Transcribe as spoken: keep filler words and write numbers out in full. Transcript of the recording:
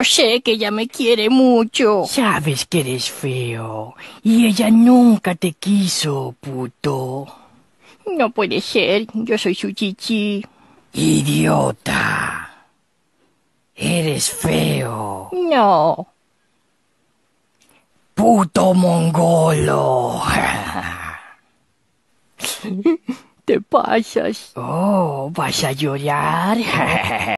sé que ella me quiere mucho. Sabes que eres feo y ella nunca te quiso, puto. No puede ser, yo soy su chichi. Idiota. Eres feo. No. Puto mongolo. Te pasas. Oh, ¿vas a llorar?